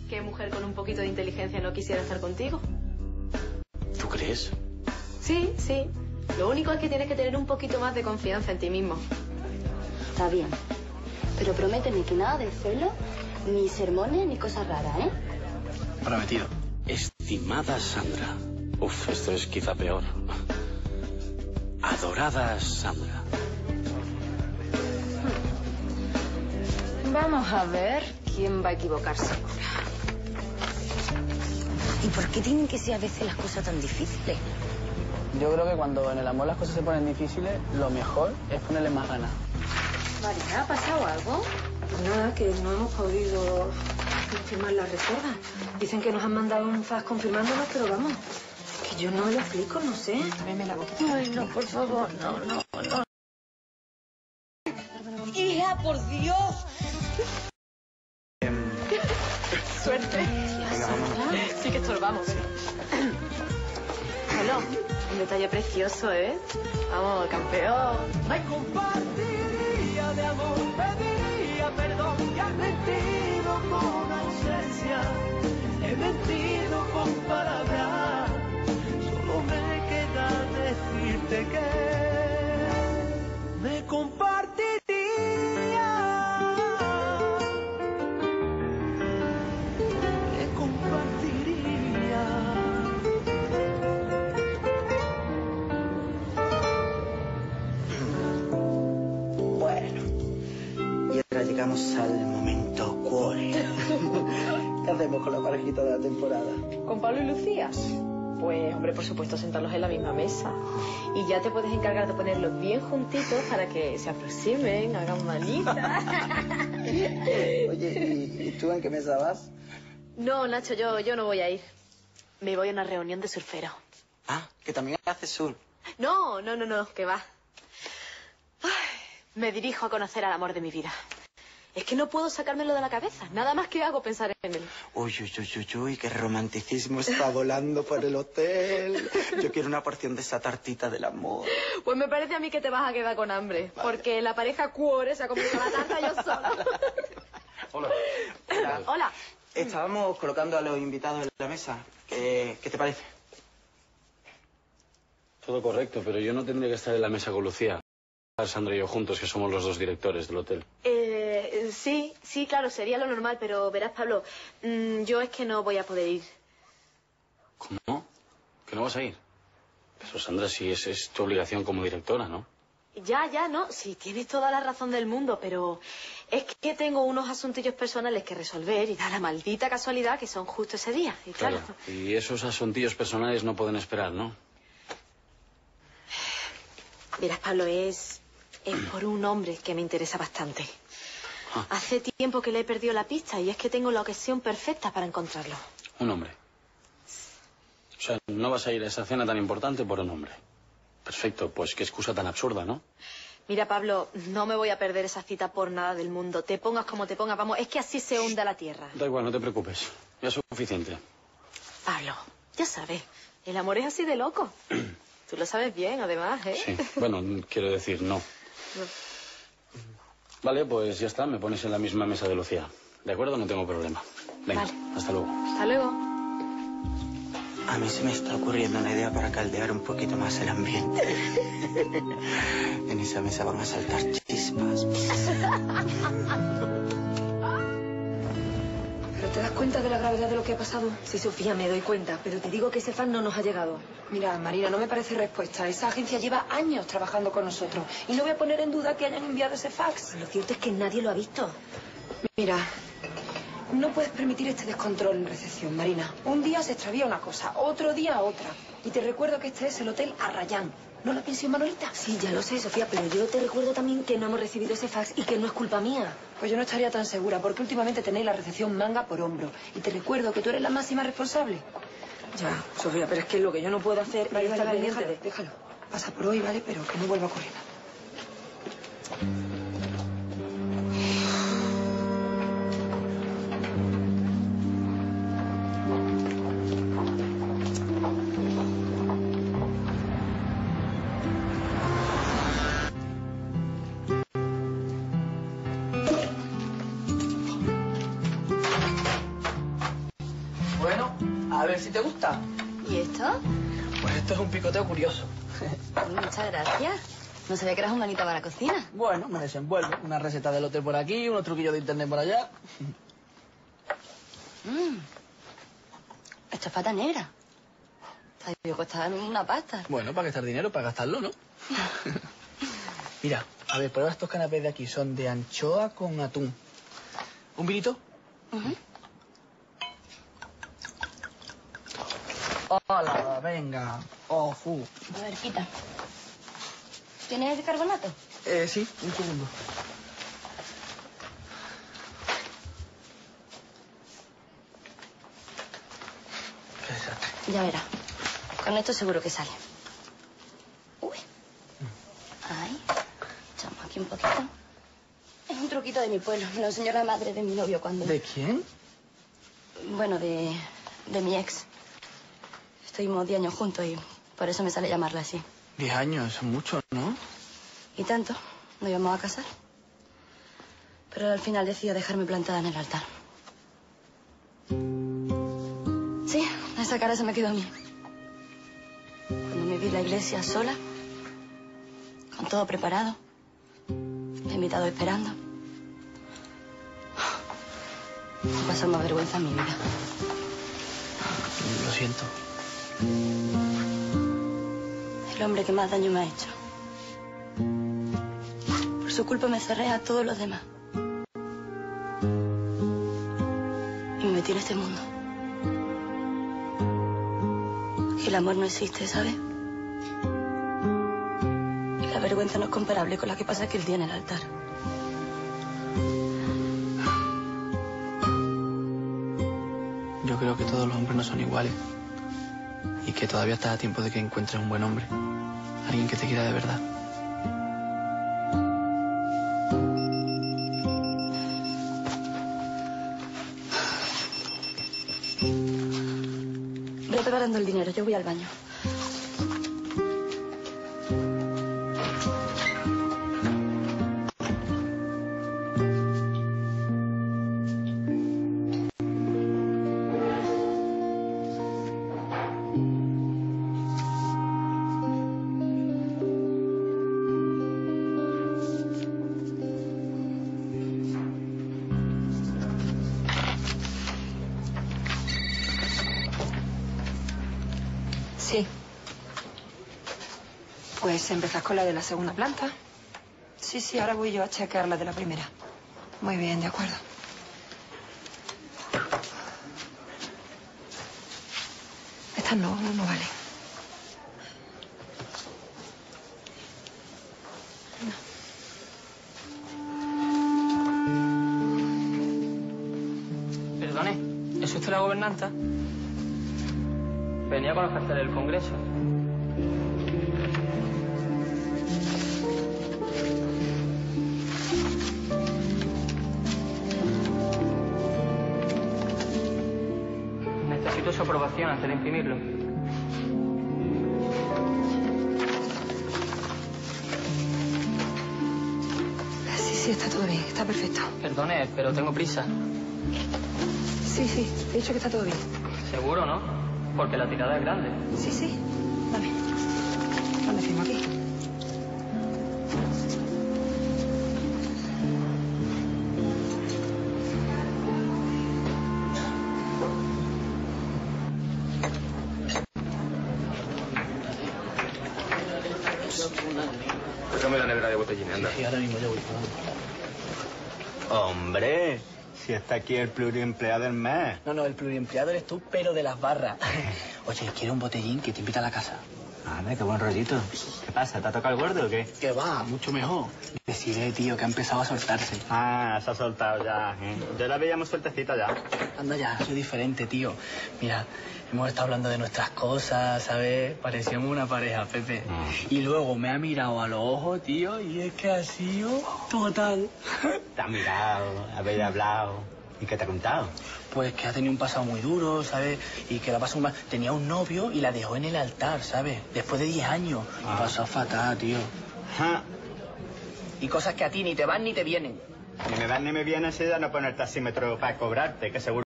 ¿Qué mujer con un poquito de inteligencia no quisiera estar contigo? ¿Tú crees? Sí, sí. Lo único es que tienes que tener un poquito más de confianza en ti mismo. Está bien. Pero prométeme que nada de celo, ni sermones, ni cosas raras, ¿eh? Prometido. Estimada Sandra. Uf, esto es quizá peor. Adorada Sandra. Vamos a ver quién va a equivocarse ahora. ¿Y por qué tienen que ser a veces las cosas tan difíciles? Yo creo que cuando en el amor las cosas se ponen difíciles, lo mejor es ponerle más ganas. Marina, ¿ha pasado algo? Pues nada, que no hemos podido confirmar la reserva. Dicen que nos han mandado un fax confirmándonos, pero vamos, que yo no me lo explico, no sé. Tráeme la boca. Ay, no, por favor, no. ¡Hija, por Dios! Suerte. Venga, vamos. Sí que estorbamos. Hola, un detalle precioso, ¿eh? Vamos, campeón. Me compartiría de amor, pediría perdón, que he mentido con ausencia, he mentido con palabras, solo me queda decirte que me compartiría. Llegamos al momento cuore. ¿Qué hacemos con la parejita de la temporada? ¿Con Pablo y Lucía? Pues, hombre, por supuesto, sentarlos en la misma mesa. Y ya te puedes encargar de ponerlos bien juntitos para que se aproximen, hagan manita. Oye, ¿y tú en qué mesa vas? No, Nacho, yo no voy a ir. Me voy a una reunión de surferos. Ah, que también haces surf. No, que va. Ay, me dirijo a conocer al amor de mi vida. Es que no puedo sacármelo de la cabeza. Nada más que hago pensar en él. Uy, qué romanticismo está volando por el hotel. Yo quiero una porción de esa tartita del amor. Pues me parece a mí que te vas a quedar con hambre. Vale. Porque la pareja cuore se ha comido la tarta yo sola. Hola. Hola. Estábamos colocando a los invitados en la mesa. ¿Qué te parece? Todo correcto, pero yo no tendría que estar en la mesa con Lucía. Sandra y yo juntos, que somos los dos directores del hotel. Sí, claro, sería lo normal, pero verás, Pablo, yo es que no voy a poder ir. ¿Cómo? ¿Que no vas a ir? Pero, Sandra, si es tu obligación como directora, ¿no? Ya, no, sí, tienes toda la razón del mundo, pero es que tengo unos asuntillos personales que resolver y da la maldita casualidad que son justo ese día. Y claro. Y esos asuntillos personales no pueden esperar, ¿no? Verás, Pablo, es por un hombre que me interesa bastante. Ah. Hace tiempo que le he perdido la pista y es que tengo la ocasión perfecta para encontrarlo. Un hombre. O sea, no vas a ir a esa cena tan importante por un hombre. Perfecto, pues qué excusa tan absurda, ¿no? Mira, Pablo, no me voy a perder esa cita por nada del mundo. Te pongas como te pongas, vamos, es que así se hunda la tierra. Da igual, no te preocupes. Ya es suficiente. Pablo, ya sabes, el amor es así de loco. Tú lo sabes bien, además, ¿eh? Sí, bueno, quiero decir, no. Vale, pues ya está, me pones en la misma mesa de Lucía. ¿De acuerdo? No tengo problema. Venga, vale. Hasta luego. Hasta luego. A mí se me está ocurriendo una idea para caldear un poquito más el ambiente. En esa mesa van a saltar chispas. ¿Pero te das cuenta de la gravedad de lo que ha pasado? Sí, Sofía, me doy cuenta, pero te digo que ese fan no nos ha llegado. Mira, Marina, no me parece respuesta. Esa agencia lleva años trabajando con nosotros y no voy a poner en duda que hayan enviado ese fax. Lo cierto es que nadie lo ha visto. Mira, no puedes permitir este descontrol en recepción, Marina. Un día se extravía una cosa, otro día otra. Y te recuerdo que este es el Hotel Arrayán, ¿no la pensión Manolita? Sí, ya lo sé, Sofía, pero yo te recuerdo también que no hemos recibido ese fax y que no es culpa mía. Pues yo no estaría tan segura, porque últimamente tenéis la recepción manga por hombro. Y te recuerdo que tú eres la máxima responsable. Ya, Sofía, pero es que lo que yo no puedo hacer Vale, es estar pendiente déjalo, déjalo. Pasa por hoy, ¿vale? Pero que no vuelva a ocurrir. Bueno, a ver si te gusta. ¿Y esto? Pues esto es un picoteo curioso. Muchas gracias. No sabía que eras un manita para la cocina. Bueno, me desenvuelvo. Una receta del hotel por aquí, unos truquillos de internet por allá. Esto es pata negra. Te debió costar una pasta. Bueno, para gastar dinero, para gastarlo, ¿no? Mira, a ver, prueba estos canapés de aquí. Son de anchoa con atún. ¿Un vinito? Hola, venga. Oh, fu. A ver, quita. ¿Tienes carbonato? Sí, un segundo. Qué desastre. Ya verás. Con esto seguro que sale. Uy. Ahí. Echamos aquí un poquito. Es un truquito de mi pueblo. Me lo enseñó la madre de mi novio cuando... ¿De quién? Bueno, de mi ex. Estuvimos 10 años juntos y por eso me sale llamarla así. 10 años, es mucho, ¿no? Y tanto. Nos íbamos a casar. Pero al final decidió dejarme plantada en el altar. Sí, esa cara se me quedó a mí. Cuando me vi en la iglesia sola, con todo preparado, me he invitado esperando. No pasó más vergüenza en mi vida. Lo siento. El hombre que más daño me ha hecho. Por su culpa me cerré a todos los demás. Y me metí en este mundo. Y el amor no existe, ¿sabes? Y la vergüenza no es comparable con la que pasa aquel día en el altar. Yo creo que todos los hombres no son iguales. Y que todavía estás a tiempo de que encuentres un buen hombre. Alguien que te quiera de verdad. Ve preparando el dinero, yo voy al baño. Sí. Pues empezás con la de la segunda planta. Sí, ahora voy yo a chequear la de la primera. Muy bien, de acuerdo. Estas no valen. Perdone, ¿es usted la gobernanta? Venía con los carteles del Congreso. Necesito su aprobación antes de imprimirlo. Sí, está todo bien, está perfecto. Perdone, pero tengo prisa. Sí, he dicho que está todo bien. ¿Seguro, no? Porque la tirada es grande. Sí, dame. ¿Dónde firmo aquí? Tráeme la nevera de botellines, anda. Sí, ahora mismo yo voy. Hombre, si está aquí el pluriempleado del mes. No, el pluriempleado eres tú, pero de las barras. Oye, quiero un botellín que te invita a la casa. Anda, qué buen rollito. ¿Qué pasa? ¿Te ha tocado el gordo o qué? Que va, mucho mejor. Decirle, tío, que ha empezado a soltarse. Ah, se ha soltado ya. Yo la veíamos sueltecita ya. Anda ya, soy diferente, tío. Mira, hemos estado hablando de nuestras cosas, ¿sabes? Parecíamos una pareja, Pepe. Y luego me ha mirado a los ojos, tío, y es que ha sido total. Te ha mirado, habéis hablado. ¿Y qué te ha contado? Pues que ha tenido un pasado muy duro, ¿sabes? Y que la pasó mal. Tenía un novio y la dejó en el altar, ¿sabes? Después de 10 años. Y pasó fatal, tío. Ajá. Y cosas que a ti ni te van ni te vienen. Ni me van ni me vienen si ya no poner taxímetro para cobrarte, que seguro